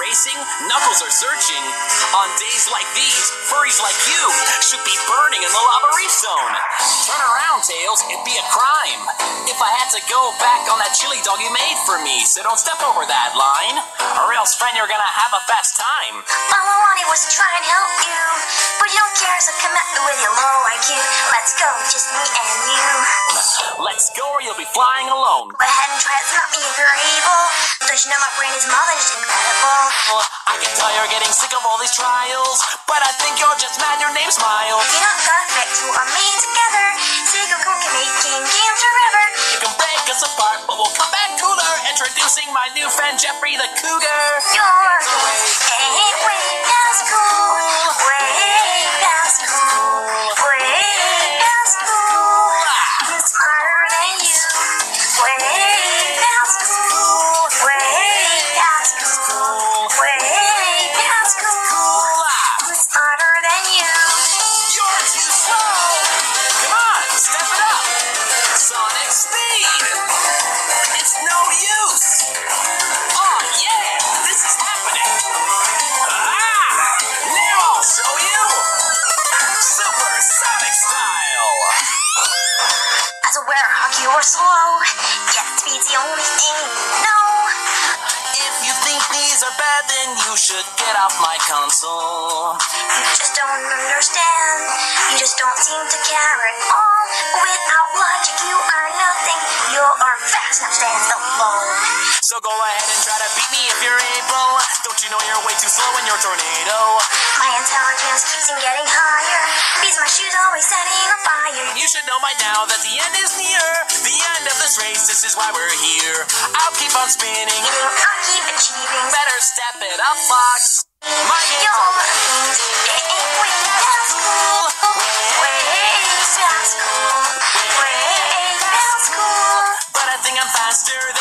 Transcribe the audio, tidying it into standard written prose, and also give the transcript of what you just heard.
racing, knuckles are searching. On days like these, furries like you should be burning in the lava reef zone. Turn around, Tails, it'd be a crime if I had to go back on that chili dog you made for me, so don't step over that line, or else, friend, you're gonna have a fast time. All I wanted was to try and help you, but you don't care, so come at me with your low IQ. Let's go, just me and you. Let's go or you'll be flying alone. Go ahead and try to stop me if you're able. Don't you know my brain is more than just incredible? I can tell you're getting sick of all these trials, but I think you're just mad your name's Miles. You're not gonna fix you or me together. Sick of cooking, making games forever. You can break us apart, but we'll come back cooler. Introducing my new friend Jeffrey the Cougar. You're way past cool. Way past cool. Way past cool. I'm smarter than you. Way past cool. Way past cool. Way past cool. I'm smarter than you. You're too slow. Come on, step it up. Sonic speed. It's no use. Oh yeah, this is happening. Now I'll show you. Super Sonic style. As a werewolf, you're slow. Yet speed's the only thing you know. If you think these are bad, then you should get off my console. You just don't understand. You just don't seem to care at all. Without logic, you are nothing. You're fast, now stand alone. So go ahead and try to beat me if you're able. Don't you know you're way too slow in your tornado? My intelligence keeps on getting higher. Beats my shoes always setting on fire. You should know by now that the end is near. The end of this race, this is why we're here. I'll keep on spinning. I'll keep achieving. Better step it up, Fox. My game's You're over. way past cool. Way past cool. Way past cool. But I think I'm faster